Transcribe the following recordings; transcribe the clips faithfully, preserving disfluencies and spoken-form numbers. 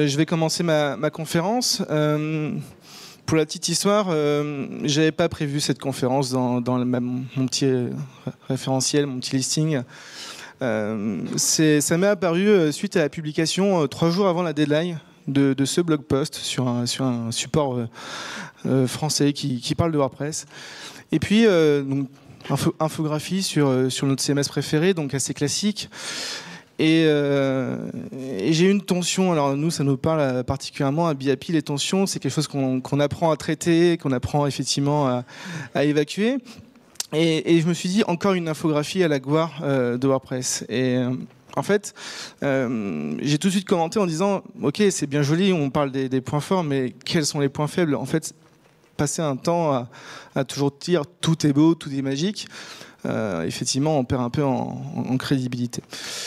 euh, je vais commencer ma, ma conférence. Euh, pour la petite histoire, euh, j'avais pas prévu cette conférence dans, dans le, ma, mon petit référentiel, mon petit listing. Euh, c'est, ça m'est apparu suite à la publication euh, trois jours avant la deadline de, de ce blog post sur un, sur un support euh, euh, français qui, qui parle de WordPress. Et puis, euh, donc, info, infographie sur, euh, sur notre C M S préféré, donc assez classique. Et, euh, et j'ai eu une tension. Alors nous, ça nous parle particulièrement à Biapi. Les tensions, c'est quelque chose qu'on, qu'on apprend à traiter, qu'on apprend effectivement à, à évacuer. Et, et je me suis dit, encore une infographie à la gloire euh, de WordPress. Et euh, en fait, euh, j'ai tout de suite commenté en disant, ok, c'est bien joli, on parle des, des points forts, mais quels sont les points faibles? En fait, passer un temps à, à toujours dire tout est beau, tout est magique, euh, effectivement, on perd un peu en, en crédibilité.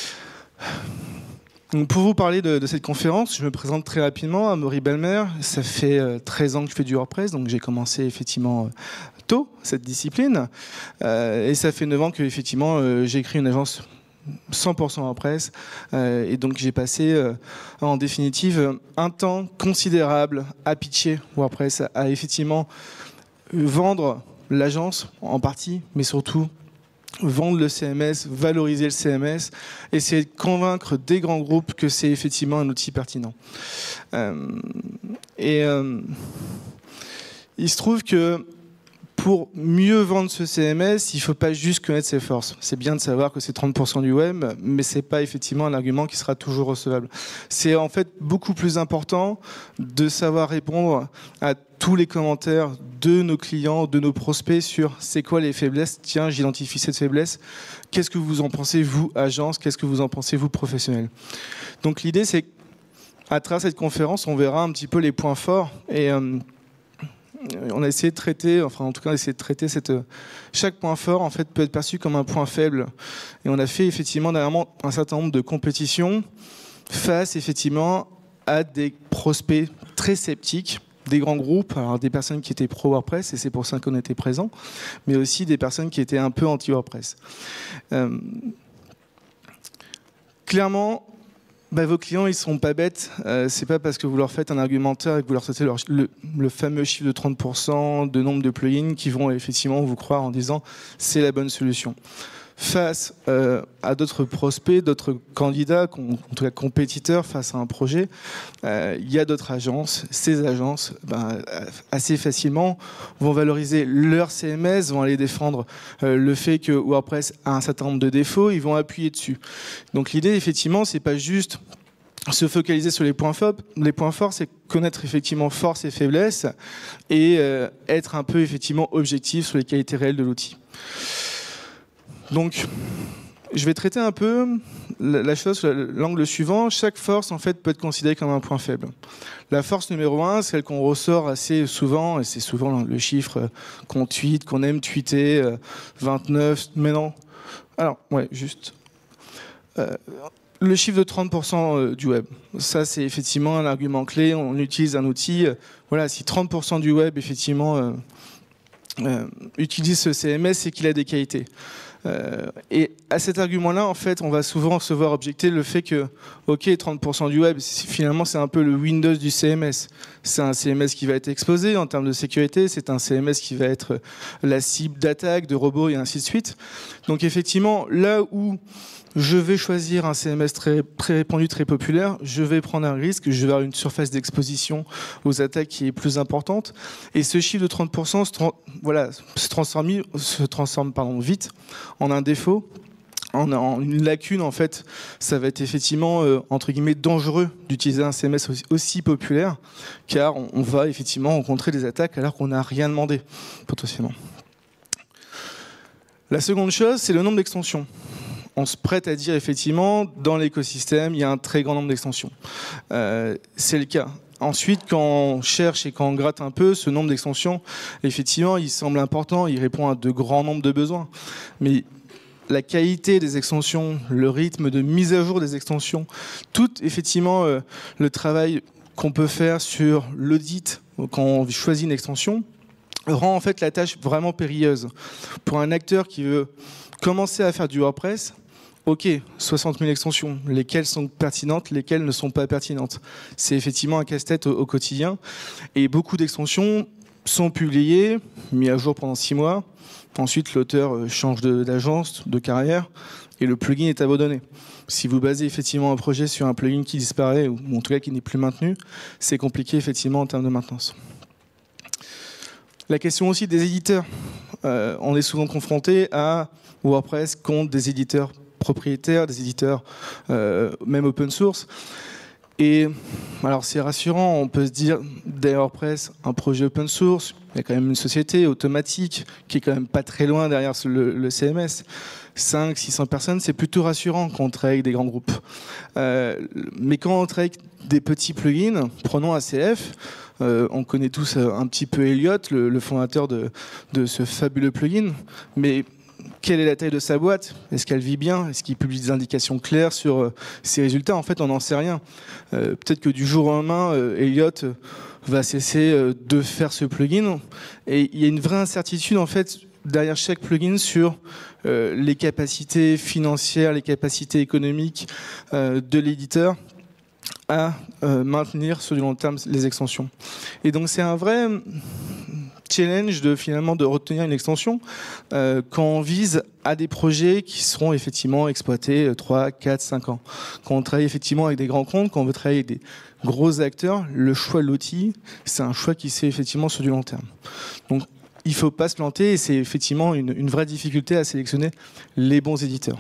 Donc pour vous parler de, de cette conférence, je me présente très rapidement. Amaury Belmer, ça fait euh, treize ans que je fais du WordPress, donc j'ai commencé effectivement euh, tôt cette discipline, euh, et ça fait neuf ans que effectivement euh, j'ai créé une agence cent pour cent WordPress, euh, et donc j'ai passé euh, en définitive un temps considérable à pitcher WordPress, à, à effectivement vendre l'agence en partie, mais surtout vendre le C M S, valoriser le C M S, essayer de convaincre des grands groupes que c'est effectivement un outil pertinent. Euh, et euh, il se trouve que pour mieux vendre ce C M S, il ne faut pas juste connaître ses forces. C'est bien de savoir que c'est trente pour cent du web, mais ce n'est pas effectivement un argument qui sera toujours recevable. C'est en fait beaucoup plus important de savoir répondre à tous les commentaires de nos clients, de nos prospects sur c'est quoi les faiblesses. Tiens, j'identifie cette faiblesse. Qu'est-ce que vous en pensez, vous, agence? Qu'est-ce que vous en pensez, vous, professionnel? Donc l'idée, c'est qu'à travers cette conférence, on verra un petit peu les points forts et euh, on a essayé de traiter, enfin en tout cas, on a essayé de traiter cette, chaque point fort en fait peut être perçu comme un point faible. Et on a fait effectivement dernièrement un certain nombre de compétitions face effectivement à des prospects très sceptiques, des grands groupes, alors des personnes qui étaient pro WordPress et c'est pour ça qu'on était présents, mais aussi des personnes qui étaient un peu anti WordPress. Euh, clairement. Bah, vos clients, ils ne sont pas bêtes. Euh, c'est pas parce que vous leur faites un argumentaire et que vous leur sortez leur, le, le fameux chiffre de trente pour cent de nombre de plugins qui vont effectivement vous croire en disant c'est la bonne solution. Face euh, à d'autres prospects, d'autres candidats, en tout cas compétiteurs face à un projet, euh, il y a d'autres agences. Ces agences, ben, assez facilement, vont valoriser leur C M S, vont aller défendre euh, le fait que WordPress a un certain nombre de défauts, ils vont appuyer dessus. Donc l'idée, effectivement, c'est pas juste se focaliser sur les points forts, les points forts, c'est connaître effectivement force et faiblesses et euh, être un peu effectivement objectif sur les qualités réelles de l'outil. Donc, je vais traiter un peu la chose sous l'angle suivant. Chaque force, en fait, peut être considérée comme un point faible. La force numéro un, celle qu'on ressort assez souvent, et c'est souvent le chiffre qu'on tweet, qu'on aime tweeter, vingt-neuf, mais non. Alors, ouais, juste. Euh, le chiffre de trente pour cent du web. Ça, c'est effectivement un argument clé. On utilise un outil. Voilà, si trente pour cent du web, effectivement, euh, euh, utilise ce C M S, c'est qu'il a des qualités. Euh, et à cet argument-là, en fait, on va souvent se voir objecter le fait que, ok, trente pour cent du web, finalement, c'est un peu le Windows du C M S. C'est un C M S qui va être exposé en termes de sécurité, c'est un C M S qui va être la cible d'attaque, de robots et ainsi de suite. Donc effectivement, là où je vais choisir un C M S très, très répandu, très populaire, je vais prendre un risque, je vais avoir une surface d'exposition aux attaques qui est plus importante. Et ce chiffre de trente pour cent se, tra voilà, se transforme, se transforme pardon, vite en un défaut, en, en une lacune. En fait, ça va être effectivement, euh, entre guillemets, dangereux d'utiliser un C M S aussi, aussi populaire, car on, on va effectivement rencontrer des attaques alors qu'on n'a rien demandé, potentiellement. La seconde chose, c'est le nombre d'extensions. On se prête à dire effectivement, dans l'écosystème, il y a un très grand nombre d'extensions. Euh, c'est le cas. Ensuite, quand on cherche et quand on gratte un peu, ce nombre d'extensions, effectivement, il semble important, il répond à de grands nombres de besoins. Mais la qualité des extensions, le rythme de mise à jour des extensions, tout effectivement euh, le travail qu'on peut faire sur l'audit quand on choisit une extension, rend en fait la tâche vraiment périlleuse. Pour un acteur qui veut commencer à faire du WordPress, Ok, soixante mille extensions, lesquelles sont pertinentes, lesquelles ne sont pas pertinentes. C'est effectivement un casse-tête au, au quotidien. Et beaucoup d'extensions sont publiées, mises à jour pendant six mois. Ensuite, l'auteur change d'agence, de, de carrière, et le plugin est abandonné. Si vous basez effectivement un projet sur un plugin qui disparaît, ou en tout cas qui n'est plus maintenu, c'est compliqué effectivement en termes de maintenance. La question aussi des éditeurs. Euh, on est souvent confronté à WordPress contre des éditeurs propriétaires, des éditeurs euh, même open source. Et alors c'est rassurant, on peut se dire derrière WordPress, un projet open source, il y a quand même une société automatique qui est quand même pas très loin derrière le, le C M S. cinq cents, six cents personnes, c'est plutôt rassurant quand on travaille avec des grands groupes. Euh, mais quand on travaille avec des petits plugins, prenons A C F, euh, on connaît tous un petit peu Elliot, le, le fondateur de, de ce fabuleux plugin, mais quelle est la taille de sa boîte? Est-ce qu'elle vit bien? Est-ce qu'il publie des indications claires sur euh, ses résultats? En fait, on n'en sait rien. Euh, peut-être que du jour au lendemain, euh, Elliot va cesser euh, de faire ce plugin. Et il y a une vraie incertitude, en fait, derrière chaque plugin sur euh, les capacités financières, les capacités économiques euh, de l'éditeur à euh, maintenir sur du long terme les extensions. Et donc, c'est un vrai challenge de finalement de retenir une extension euh, quand on vise à des projets qui seront effectivement exploités trois, quatre, cinq ans. Quand on travaille effectivement avec des grands comptes, quand on veut travailler avec des gros acteurs, le choix de l'outil, c'est un choix qui se fait effectivement sur du long terme. Donc il ne faut pas se planter et c'est effectivement une, une vraie difficulté à sélectionner les bons éditeurs.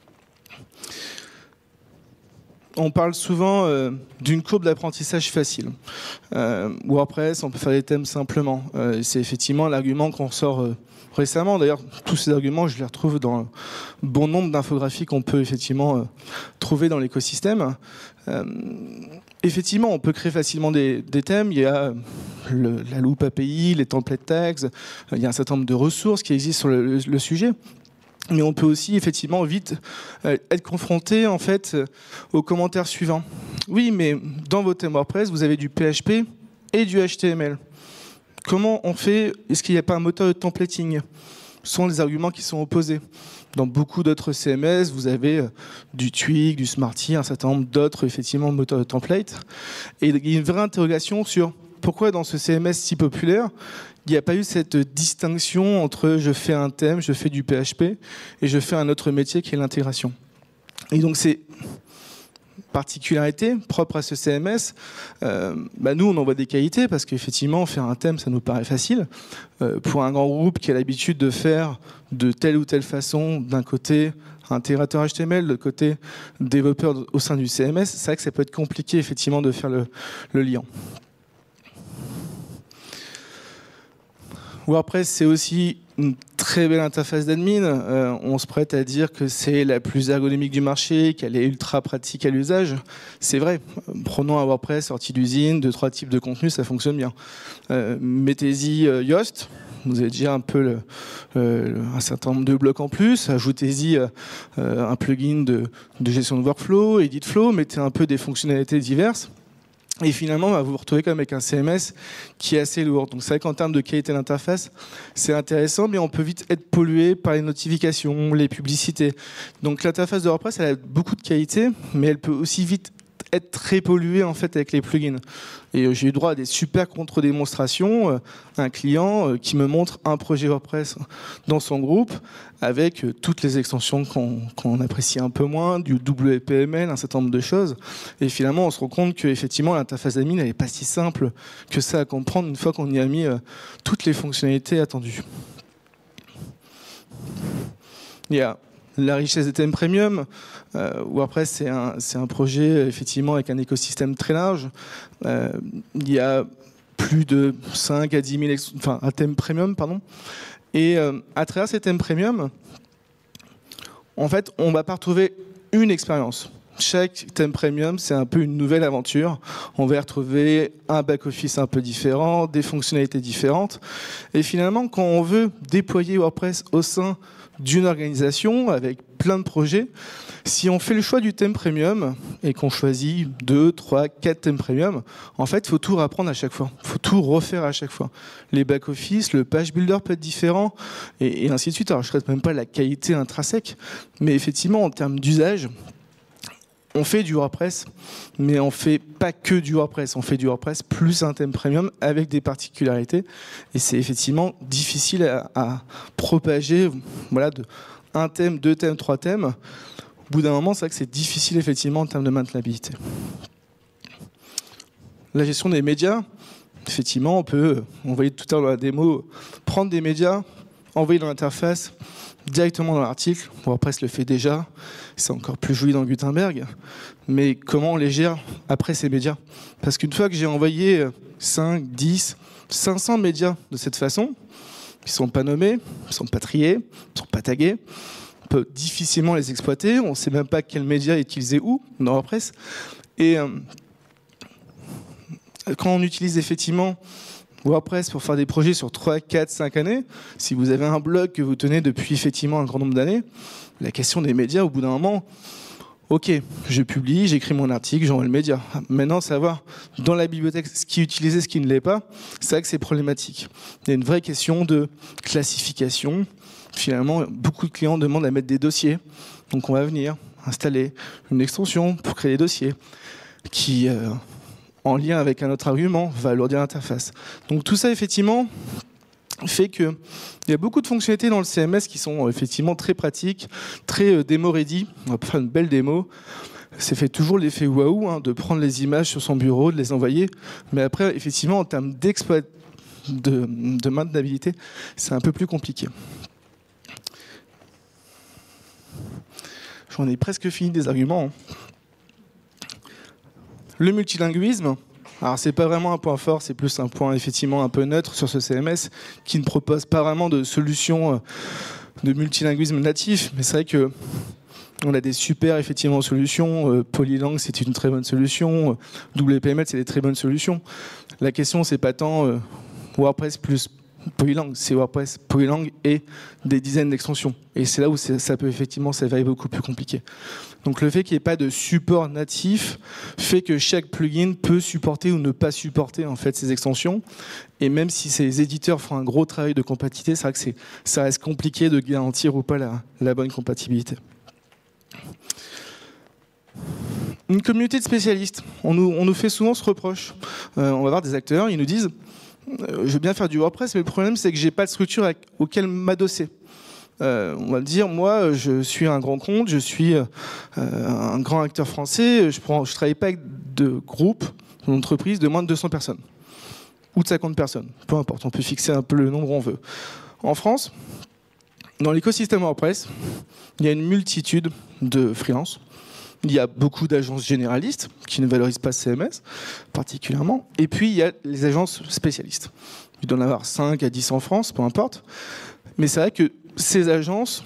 On parle souvent euh, d'une courbe d'apprentissage facile. Euh, WordPress, on peut faire des thèmes simplement. Euh, c'est effectivement l'argument qu'on ressort euh, récemment. D'ailleurs, tous ces arguments, je les retrouve dans bon nombre d'infographies qu'on peut effectivement euh, trouver dans l'écosystème. Euh, effectivement, on peut créer facilement des, des thèmes. Il y a le, la loupe A P I, les template tags. Il y a un certain nombre de ressources qui existent sur le, le, le sujet. Mais on peut aussi effectivement vite euh, être confronté en fait euh, aux commentaires suivants. Oui, mais dans vos thèmes WordPress, vous avez du P H P et du H T M L. Comment on fait? Est-ce qu'il n'y a pas un moteur de templating? Ce sont les arguments qui sont opposés. Dans beaucoup d'autres C M S, vous avez euh, du Twig, du Smarty, un certain nombre d'autres effectivement moteurs de template. Et il y a une vraie interrogation sur pourquoi dans ce C M S si populaire, il n'y a pas eu cette distinction entre je fais un thème, je fais du P H P et je fais un autre métier qui est l'intégration. Et donc c'est particularité propre à ce C M S. Euh, bah nous on en voit des qualités parce qu'effectivement faire un thème ça nous paraît facile. Euh, pour un grand groupe qui a l'habitude de faire de telle ou telle façon, d'un côté intégrateur H T M L, de l'autre côté développeur au sein du C M S, c'est vrai que ça peut être compliqué effectivement de faire le, le lien. WordPress, c'est aussi une très belle interface d'admin. Euh, on se prête à dire que c'est la plus ergonomique du marché, qu'elle est ultra pratique à l'usage. C'est vrai. Prenons un WordPress sorti d'usine, deux, trois types de contenus, ça fonctionne bien. Euh, Mettez-y euh, Yoast. Vous avez déjà un peu le, euh, un certain nombre de blocs en plus. Ajoutez-y euh, un plugin de, de gestion de workflow, EditFlow. Mettez un peu des fonctionnalités diverses. Et finalement, bah, vous vous retrouvez quand même avec un C M S qui est assez lourd. Donc c'est vrai qu'en termes de qualité d'interface, c'est intéressant, mais on peut vite être pollué par les notifications, les publicités. Donc l'interface de WordPress, elle a beaucoup de qualité, mais elle peut aussi vite être très polluée en fait avec les plugins. Et euh, j'ai eu droit à des super contre-démonstrations. Euh, un client euh, qui me montre un projet WordPress dans son groupe avec euh, toutes les extensions qu'on qu'on apprécie un peu moins, du W P M L, un certain nombre de choses. Et finalement, on se rend compte que effectivement l'interface admin elle n'est pas si simple que ça à comprendre une fois qu'on y a mis euh, toutes les fonctionnalités attendues. Il y a la richesse des thèmes premium. Euh, WordPress, c'est un, c'est un projet effectivement avec un écosystème très large. Euh, il y a plus de cinq à dix mille enfin, un thème premium, pardon. Et euh, à travers ces thèmes premium, en fait, on ne va pas retrouver une expérience. Chaque thème premium, c'est un peu une nouvelle aventure. On va y retrouver un back-office un peu différent, des fonctionnalités différentes. Et finalement, quand on veut déployer WordPress au sein d'une organisation avec plein de projets. Si on fait le choix du thème premium et qu'on choisit deux, trois, quatre thèmes premium, en fait, il faut tout réapprendre à chaque fois. Il faut tout refaire à chaque fois. Les back-office, le page builder peut être différent, et, et ainsi de suite. Alors, je ne traite même pas la qualité intrinsèque, mais effectivement, en termes d'usage, on fait du WordPress, mais on ne fait pas que du WordPress. On fait du WordPress plus un thème premium avec des particularités. Et c'est effectivement difficile à, à propager, voilà, de un thème, deux thèmes, trois thèmes. Au bout d'un moment, c'est vrai que c'est difficile effectivement en termes de maintenabilité. La gestion des médias, effectivement, on peut, on voyait tout à l'heure dans la démo, prendre des médias, envoyer dans l'interface, directement dans l'article. WordPress le fait déjà, c'est encore plus joli dans Gutenberg, mais comment on les gère après ces médias? Parce qu'une fois que j'ai envoyé cinq, dix, cinq cents médias de cette façon, ils ne sont pas nommés, ils ne sont pas triés, ils ne sont pas tagués, on peut difficilement les exploiter, on ne sait même pas quel média est utilisé où dans WordPress. Et euh, quand on utilise effectivement WordPress pour faire des projets sur trois, quatre, cinq années, si vous avez un blog que vous tenez depuis effectivement un grand nombre d'années, la question des médias, au bout d'un moment, ok, je publie, j'écris mon article, j'envoie le média. Maintenant, savoir dans la bibliothèque ce qui est utilisé, ce qui ne l'est pas, c'est vrai que c'est problématique. Il y a une vraie question de classification. Finalement, beaucoup de clients demandent à mettre des dossiers. Donc on va venir installer une extension pour créer des dossiers qui... Euh, en lien avec un autre argument, va alourdir l'interface. Donc tout ça, effectivement, fait qu'il y a beaucoup de fonctionnalités dans le C M S qui sont effectivement très pratiques, très euh, démo-ready. On va faire une belle démo. C'est fait toujours l'effet waouh, hein, de prendre les images sur son bureau, de les envoyer. Mais après, effectivement, en termes d'exploit, de, de maintenabilité, c'est un peu plus compliqué. J'en ai presque fini des arguments. Hein. Le multilinguisme, alors c'est pas vraiment un point fort, c'est plus un point effectivement un peu neutre sur ce C M S qui ne propose pas vraiment de solution de multilinguisme natif, mais c'est vrai que on a des super effectivement solutions. Euh, Polylang, c'est une très bonne solution. W P M L, c'est des très bonnes solutions. La question, c'est pas tant euh, WordPress plus Polylang, c'est WordPress, Polylang et des dizaines d'extensions. Et c'est là où ça peut effectivement s'avérer beaucoup plus compliqué. Donc le fait qu'il n'y ait pas de support natif fait que chaque plugin peut supporter ou ne pas supporter en fait ces extensions. Et même si ces éditeurs font un gros travail de compatibilité, c'est vrai que c'est, ça reste compliqué de garantir ou pas la, la bonne compatibilité. Une communauté de spécialistes. On nous, on nous fait souvent ce reproche. Euh, on va voir des acteurs, ils nous disent euh, je veux bien faire du WordPress, mais le problème c'est que j'ai pas de structure avec, auquel m'adosser. Euh, on va me dire, moi, je suis un grand compte, je suis euh, un grand acteur français, je ne je travaille pas avec de groupes, d'entreprises de moins de deux cents personnes, ou de cinquante personnes, peu importe, on peut fixer un peu le nombre on veut. En France, dans l'écosystème WordPress, il y a une multitude de freelances. Il y a beaucoup d'agences généralistes qui ne valorisent pas C M S particulièrement. Et puis, il y a les agences spécialistes. Il doit y en avoir cinq à dix en France, peu importe. Mais c'est vrai que ces agences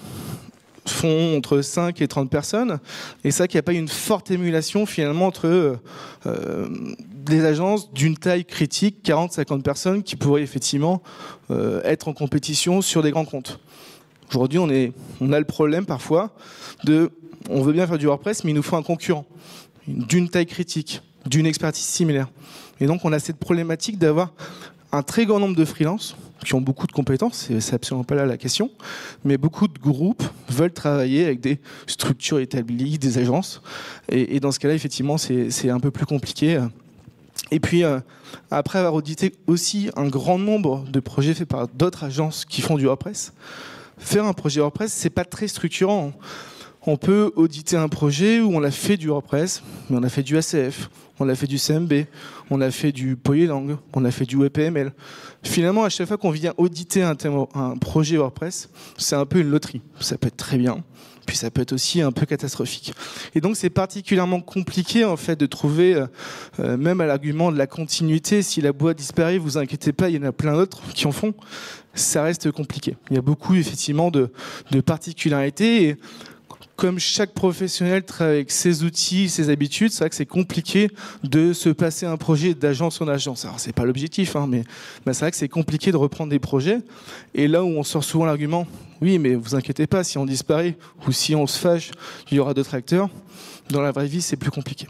font entre cinq et trente personnes. Et c'est vrai qu'il n'y a pas une forte émulation finalement entre euh, des agences d'une taille critique, quarante à cinquante personnes, qui pourraient effectivement euh, être en compétition sur des grands comptes. Aujourd'hui, on, est, on a le problème parfois de... On veut bien faire du WordPress, mais il nous faut un concurrent d'une taille critique, d'une expertise similaire. Et donc, on a cette problématique d'avoir un très grand nombre de freelances qui ont beaucoup de compétences, c'est absolument pas là la question, mais beaucoup de groupes veulent travailler avec des structures établies, des agences. Et, et dans ce cas-là, effectivement, c'est un peu plus compliqué. Et puis, euh, après avoir audité aussi un grand nombre de projets faits par d'autres agences qui font du WordPress, faire un projet WordPress, c'est pas très structurant. On peut auditer un projet où on a fait du WordPress, mais on a fait du A C F, on a fait du C M B, on a fait du Polylang, on a fait du W P M L. Finalement, à chaque fois qu'on vient auditer un, thème, un projet WordPress, c'est un peu une loterie. Ça peut être très bien, puis ça peut être aussi un peu catastrophique. Et donc, c'est particulièrement compliqué en fait de trouver, euh, même à l'argument de la continuité, si la boîte disparaît, vous inquiétez pas, il y en a plein d'autres qui en font. Ça reste compliqué. Il y a beaucoup effectivement de, de particularités. Et comme chaque professionnel travaille avec ses outils, ses habitudes, c'est vrai que c'est compliqué de se passer un projet d'agence en agence. Alors c'est pas l'objectif, hein, mais, mais c'est vrai que c'est compliqué de reprendre des projets. Et là où on sort souvent l'argument, oui, mais vous inquiétez pas, si on disparaît ou si on se fâche, il y aura d'autres acteurs. Dans la vraie vie, c'est plus compliqué.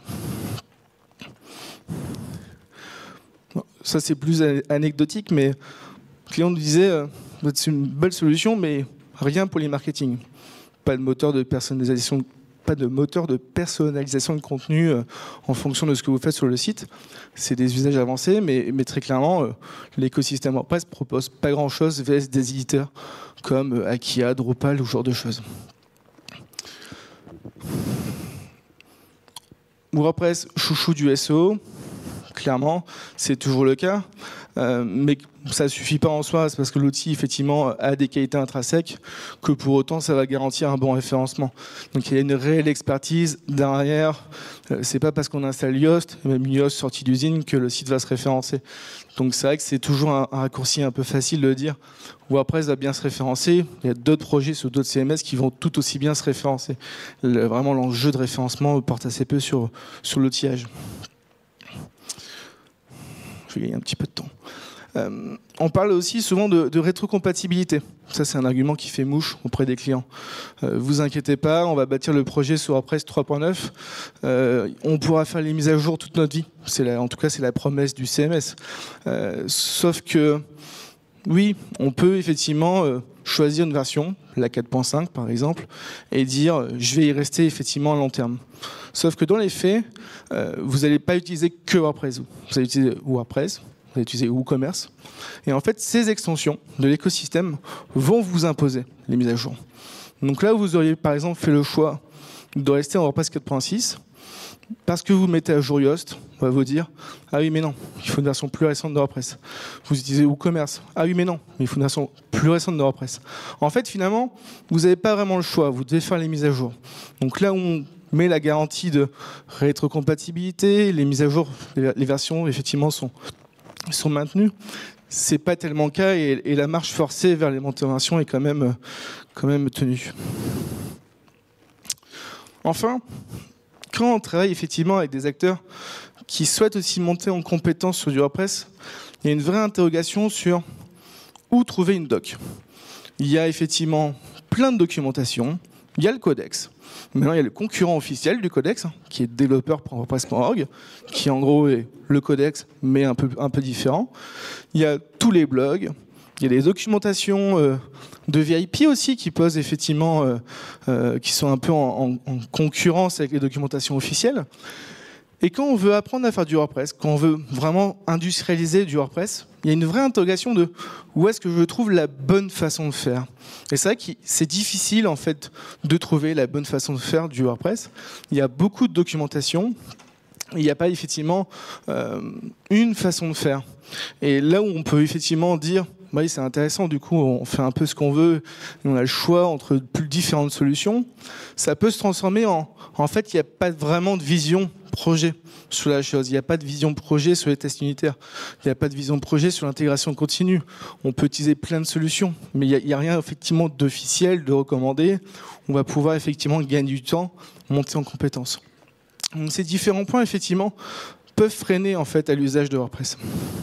Bon, ça c'est plus anecdotique, mais le client nous disait, euh, c'est une belle solution, mais rien pour les marketing. Pas de moteur de personnalisation, pas de moteur de personnalisation de contenu euh, en fonction de ce que vous faites sur le site. C'est des usages avancés, mais, mais très clairement, euh, l'écosystème WordPress propose pas grand-chose vs des éditeurs comme euh, Akia, Drupal ou ce genre de choses. WordPress, chouchou du S E O, clairement, c'est toujours le cas. Euh, mais ça ne suffit pas en soi, c'est parce que l'outil effectivement a des qualités intrinsèques que pour autant ça va garantir un bon référencement. Donc il y a une réelle expertise derrière. Euh, c'est pas parce qu'on installe Yoast, même Yoast sorti d'usine, que le site va se référencer. Donc c'est vrai que c'est toujours un, un raccourci un peu facile de dire WordPress va bien se référencer. Il y a d'autres projets sur d'autres C M S qui vont tout aussi bien se référencer. Le, vraiment l'enjeu de référencement porte assez peu sur, sur l'outillage. Je vais gagner un petit peu de temps. Euh, on parle aussi souvent de, de rétrocompatibilité. Ça, c'est un argument qui fait mouche auprès des clients. Euh, vous inquiétez pas, on va bâtir le projet sur WordPress trois point neuf. Euh, on pourra faire les mises à jour toute notre vie. C'est la, en tout cas, c'est la promesse du C M S. Euh, sauf que, oui, on peut effectivement euh, choisir une version, la quatre point cinq par exemple, et dire euh, je vais y rester effectivement à long terme. Sauf que dans les faits, euh, vous n'allez pas utiliser que WordPress. Vous allez utiliser WordPress, vous allez utiliser WooCommerce. Et en fait, ces extensions de l'écosystème vont vous imposer les mises à jour. Donc là, vous auriez par exemple fait le choix de rester en WordPress quatre point six. Parce que vous mettez à jour Yoast, on va vous dire « Ah oui, mais non, il faut une version plus récente de WordPress. » Vous utilisez WooCommerce. « Ah oui, mais non, mais il faut une version plus récente de WordPress. » En fait, finalement, vous n'avez pas vraiment le choix. Vous devez faire les mises à jour. Donc là où on met la garantie de rétrocompatibilité, les mises à jour, les versions, effectivement, sont, sont maintenues. C'est pas tellement le cas et, et la marche forcée vers les montées en version est quand même, quand même tenue. Enfin, quand on travaille effectivement avec des acteurs qui souhaitent aussi monter en compétence sur du WordPress, il y a une vraie interrogation sur où trouver une doc. Il y a effectivement plein de documentation, il y a le codex. Maintenant, il y a le concurrent officiel du codex, qui est développeur point wordpress point org, qui en gros est le codex, mais un peu, un peu différent. Il y a tous les blogs, il y a des documentations euh, de V I P aussi qui posent effectivement, euh, euh, qui sont un peu en, en, en concurrence avec les documentations officielles. Et quand on veut apprendre à faire du WordPress, quand on veut vraiment industrialiser du WordPress, il y a une vraie interrogation de où est-ce que je trouve la bonne façon de faire. Et c'est vrai que c'est difficile en fait de trouver la bonne façon de faire du WordPress. Il y a beaucoup de documentation. Il n'y a pas effectivement euh, une façon de faire. Et là où on peut effectivement dire oui, c'est intéressant, du coup, on fait un peu ce qu'on veut, et on a le choix entre plus différentes solutions, ça peut se transformer en... En fait, il n'y a pas vraiment de vision projet sur la chose. Il n'y a pas de vision projet sur les tests unitaires. Il n'y a pas de vision projet sur l'intégration continue. On peut utiliser plein de solutions, mais il n'y a, a rien effectivement d'officiel, de recommandé. On va pouvoir effectivement gagner du temps, monter en compétences. Donc, ces différents points, effectivement, peuvent freiner en fait, à l'usage de WordPress.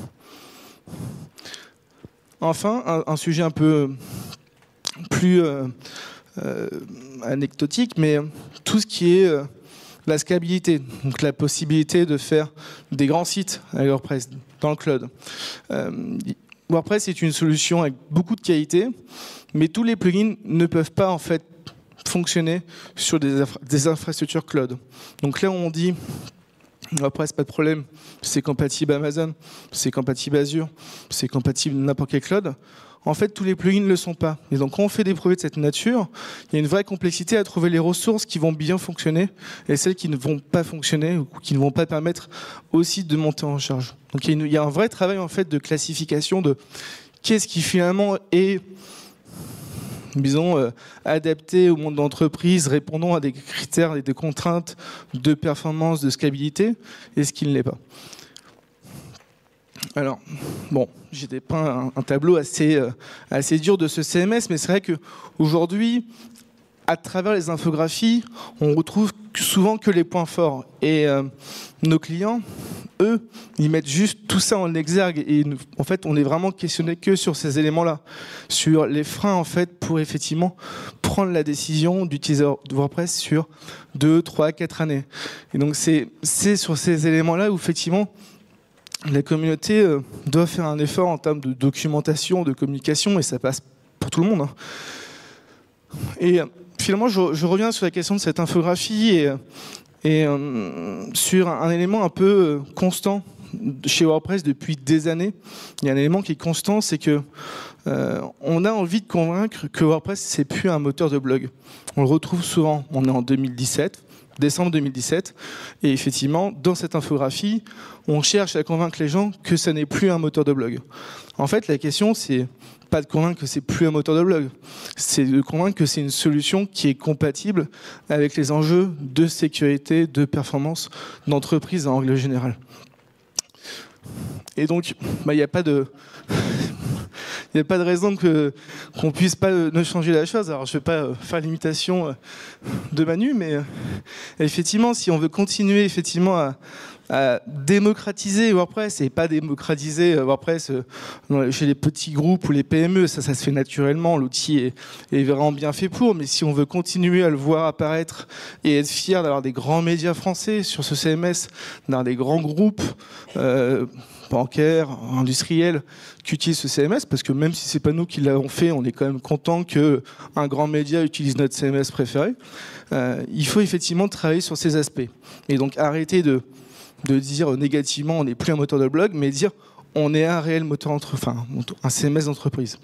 Enfin, un, un sujet un peu plus euh, euh, anecdotique, mais tout ce qui est euh, la scalabilité, donc la possibilité de faire des grands sites avec WordPress dans le cloud. Euh, WordPress est une solution avec beaucoup de qualité, mais tous les plugins ne peuvent pas en fait fonctionner sur des, infra des infrastructures cloud. Donc là, on dit WordPress, pas de problème, c'est compatible Amazon, c'est compatible Azure, c'est compatible n'importe quel cloud. En fait, tous les plugins ne le sont pas. Et donc, quand on fait des projets de cette nature, il y a une vraie complexité à trouver les ressources qui vont bien fonctionner et celles qui ne vont pas fonctionner ou qui ne vont pas permettre aussi de monter en charge. Donc, il y a, une, il y a un vrai travail en fait de classification de qu'est-ce qui finalement est disons, euh, adapté au monde d'entreprise, répondant à des critères et des contraintes de performance, de scalabilité, et ce qui ne l'est pas. Alors, bon, j'ai dépeint un, un tableau assez, euh, assez dur de ce C M S, mais c'est vrai qu'aujourd'hui, à travers les infographies, on retrouve souvent que les points forts. Et euh, nos clients, eux, ils mettent juste tout ça en exergue. Et nous, en fait, on est vraiment questionné que sur ces éléments-là, sur les freins en fait pour effectivement prendre la décision d'utiliser WordPress sur deux, trois, quatre années. Et donc c'est c'est sur ces éléments-là où effectivement la communauté euh, doit faire un effort en termes de documentation, de communication, et ça passe pour tout le monde. Hein. Et euh, finalement, je, je reviens sur la question de cette infographie et, et euh, sur un, un élément un peu euh, constant chez WordPress depuis des années. Il y a un élément qui est constant, c'est que euh, on a envie de convaincre que WordPress, c'est plus un moteur de blog. On le retrouve souvent. On est en deux mille dix-sept. Décembre deux mille dix-sept, et effectivement, dans cette infographie, on cherche à convaincre les gens que ça n'est plus un moteur de blog. En fait, la question, c'est pas de convaincre que c'est plus un moteur de blog, c'est de convaincre que c'est une solution qui est compatible avec les enjeux de sécurité, de performance d'entreprise en règle générale. Et donc, bah, il n'y a pas de... Il n'y a pas de raison que, qu'on ne puisse pas ne changer la chose. Alors, je ne vais pas faire l'imitation de Manu, mais effectivement, si on veut continuer effectivement à, à démocratiser WordPress, et pas démocratiser WordPress chez les petits groupes ou les P M E, ça, ça se fait naturellement, l'outil est, est vraiment bien fait pour, mais si on veut continuer à le voir apparaître et être fier d'avoir des grands médias français sur ce C M S, d'avoir des grands groupes, euh, bancaires, industriels, qui utilisent ce C M S, parce que même si c'est pas nous qui l'avons fait, on est quand même content qu'un grand média utilise notre C M S préféré. Euh, il faut effectivement travailler sur ces aspects. Et donc arrêter de, de dire négativement on n'est plus un moteur de blog, mais dire on est un réel moteur, entre, enfin un C M S d'entreprise.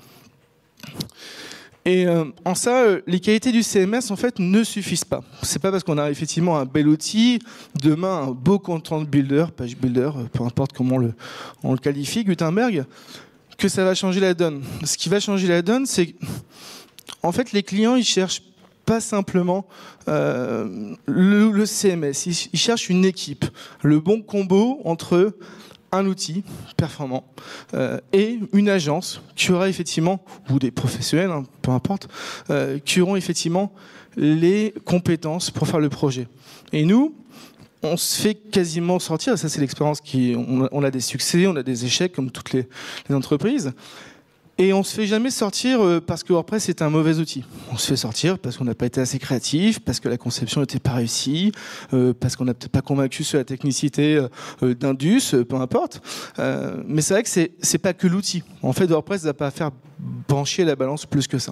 Et euh, en ça, euh, les qualités du C M S en fait ne suffisent pas. C'est pas parce qu'on a effectivement un bel outil, demain un beau content builder, page builder, peu importe comment on le, on le qualifie, Gutenberg, que ça va changer la donne. Ce qui va changer la donne, c'est en fait les clients ils cherchent pas simplement euh, le, le C M S, ils, ils cherchent une équipe, le bon combo entre un outil performant euh, et une agence qui aura effectivement, ou des professionnels, hein, peu importe, euh, qui auront effectivement les compétences pour faire le projet. Et nous, on se fait quasiment sortir, ça c'est l'expérience qui, on a, on a des succès, on a des échecs comme toutes les, les entreprises, et on se fait jamais sortir parce que WordPress est un mauvais outil. On se fait sortir parce qu'on n'a pas été assez créatif, parce que la conception n'était pas réussie, euh, parce qu'on n'a peut-être pas convaincu sur la technicité euh, d'Indus, peu importe. Euh, mais c'est vrai que c'est c'est pas que l'outil. En fait, WordPress n'a pas à faire pencher la balance plus que ça.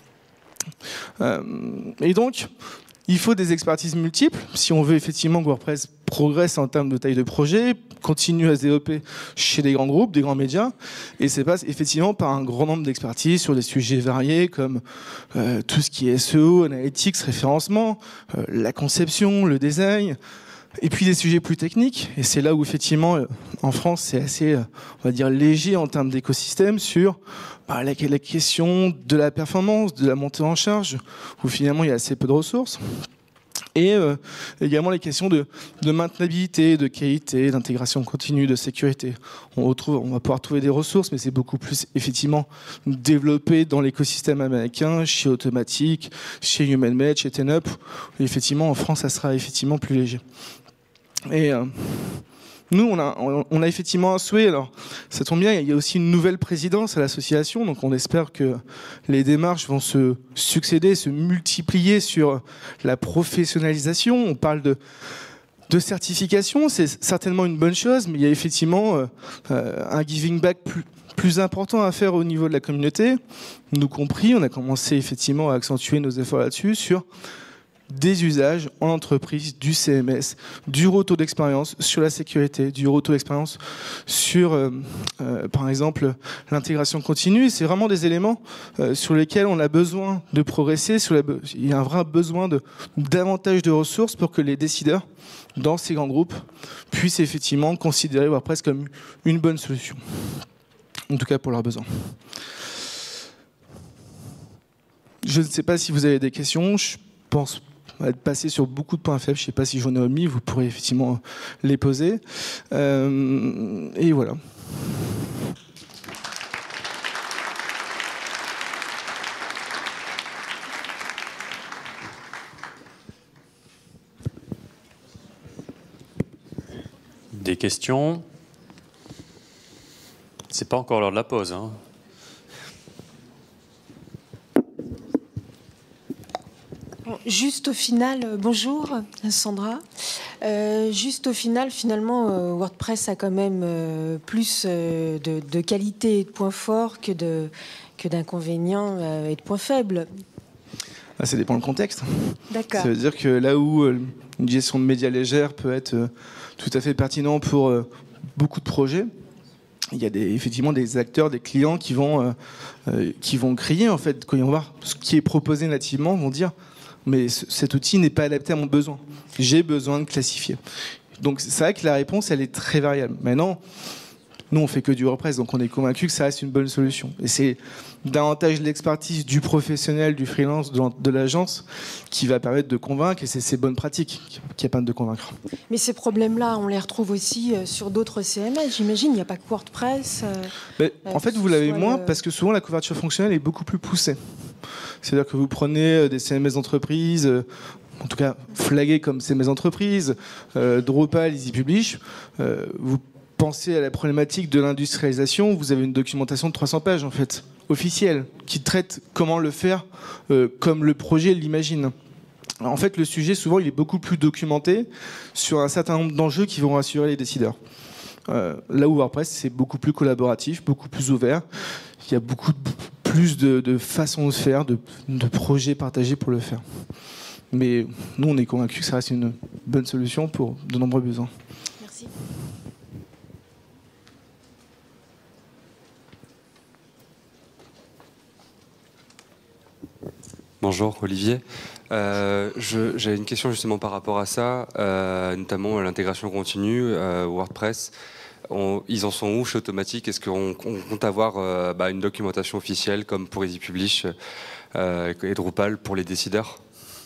Euh, et donc, il faut des expertises multiples si on veut effectivement que WordPress progresse en termes de taille de projet, continue à se développer chez des grands groupes, des grands médias, et c'est passe effectivement par un grand nombre d'expertises sur des sujets variés comme euh, tout ce qui est S E O, analytics, référencement, euh, la conception, le design, et puis des sujets plus techniques. Et c'est là où effectivement, euh, en France, c'est assez, euh, on va dire, léger en termes d'écosystème sur bah, la, la question de la performance, de la montée en charge, où finalement il y a assez peu de ressources. Et euh, également les questions de, de maintenabilité, de qualité, d'intégration continue, de sécurité. On, retrouve, on va pouvoir trouver des ressources, mais c'est beaucoup plus effectivement développé dans l'écosystème américain, chez Automatic, chez HumanMed, chez TenUp. Et effectivement, en France, ça sera effectivement plus léger. Et euh, nous, on a, on a effectivement un souhait. Alors, ça tombe bien, il y a aussi une nouvelle présidence à l'association, donc on espère que les démarches vont se succéder, se multiplier sur la professionnalisation. On parle de, de certification, c'est certainement une bonne chose, mais il y a effectivement euh, un giving back plus, plus important à faire au niveau de la communauté. Nous compris, on a commencé effectivement à accentuer nos efforts là-dessus sur des usages en entreprise, du C M S, du retour d'expérience sur la sécurité, du retour d'expérience sur, euh, euh, par exemple, l'intégration continue. C'est vraiment des éléments euh, sur lesquels on a besoin de progresser. Sur la, il y a un vrai besoin de davantage de ressources pour que les décideurs dans ces grands groupes puissent effectivement considérer WordPress comme une bonne solution. En tout cas pour leurs besoins. Je ne sais pas si vous avez des questions. Je pense être passé sur beaucoup de points faibles. Je ne sais pas si j'en ai omis, vous pourrez effectivement les poser. Euh, et voilà. Des questions? C'est pas encore l'heure de la pause, hein. Bon, juste au final, euh, bonjour Sandra. Euh, juste au final, finalement, euh, WordPress a quand même euh, plus euh, de, de qualité et de points forts que de que d'inconvénients euh, et de points faibles. Ah, ça dépend du contexte. D'accord. Ça veut dire que là où euh, une gestion de médias légère peut être euh, tout à fait pertinent pour euh, beaucoup de projets, il y a des, effectivement des acteurs, des clients qui vont, euh, euh, qui vont crier, en fait, quand ils vont voir ce qui est proposé nativement, vont dire « mais ce, cet outil n'est pas adapté à mon besoin. J'ai besoin de classifier ». Donc c'est vrai que la réponse, elle est très variable. Maintenant, nous, on fait que du WordPress, donc on est convaincu que ça reste une bonne solution. Et c'est davantage l'expertise du professionnel, du freelance, de, de l'agence, qui va permettre de convaincre, et c'est ces bonnes pratiques qui permettent de convaincre. Mais ces problèmes-là, on les retrouve aussi sur d'autres C M S, j'imagine. Il n'y a pas que WordPress. Euh, Mais, en fait, vous l'avez moins le... parce que souvent la couverture fonctionnelle est beaucoup plus poussée. C'est-à-dire que vous prenez des C M S d'entreprise, en tout cas flagués comme C M S d'entreprise, euh, Drupal, Easy Publish, euh, vous pensez à la problématique de l'industrialisation, vous avez une documentation de trois cents pages en fait, officielle, qui traite comment le faire euh, comme le projet l'imagine. En fait, le sujet, souvent, il est beaucoup plus documenté sur un certain nombre d'enjeux qui vont rassurer les décideurs. Euh, là où WordPress, c'est beaucoup plus collaboratif, beaucoup plus ouvert. Il y a beaucoup plus de, de façons de faire, de, de projets partagés pour le faire. Mais nous, on est convaincus que ça reste une bonne solution pour de nombreux besoins. Merci. Bonjour Olivier, euh, j'ai une question justement par rapport à ça, euh, notamment à l'intégration continue, euh, WordPress. On, ils en sont où chez Automattic? Est-ce qu'on on compte avoir euh, bah, une documentation officielle comme pour Easy Publish euh, et Drupal pour les décideurs?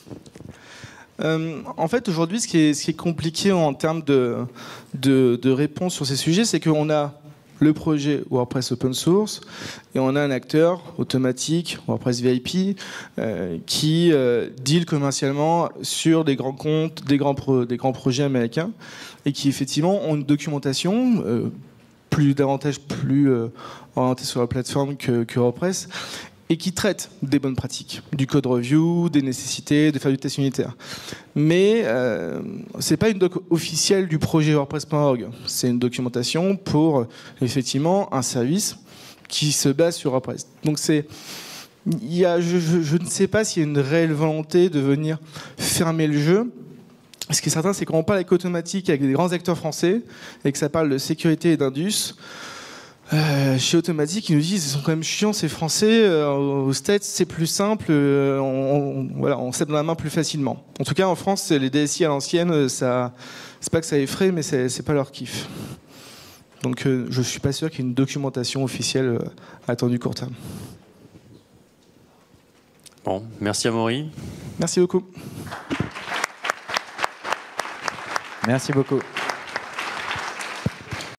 Euh, en fait, aujourd'hui, ce, ce qui est compliqué en termes de, de, de réponse sur ces sujets, c'est qu'on a le projet WordPress Open Source et on a un acteur Automattic, WordPress V I P, euh, qui euh, deal commercialement sur des grands comptes, des grands, pro, des grands projets américains et qui effectivement ont une documentation euh, plus davantage plus euh, orientée sur la plateforme que, que WordPress, et qui traite des bonnes pratiques, du code review, des nécessités, de faire du test unitaire. Mais euh, ce n'est pas une doc officielle du projet WordPress point org. C'est une documentation pour, effectivement, un service qui se base sur WordPress. Donc c'est... Il y a, je, je, je ne sais pas s'il y a une réelle volonté de venir fermer le jeu. Ce qui est certain, c'est qu'on parle avec Automattic, avec des grands acteurs français, et que ça parle de sécurité et d'indus. Euh, chez Automattic, ils nous disent ils sont quand même chiants ces Français. Euh, aux States, c'est plus simple. Euh, on, on, voilà, on cède dans la main plus facilement. En tout cas, en France, les D S I à l'ancienne, ça, c'est pas que ça effraie, mais c'est, c'est pas leur kiff. Donc, euh, je suis pas sûr qu'il y ait une documentation officielle euh, attendue court terme. Bon, merci Amaury. Merci beaucoup. Merci beaucoup.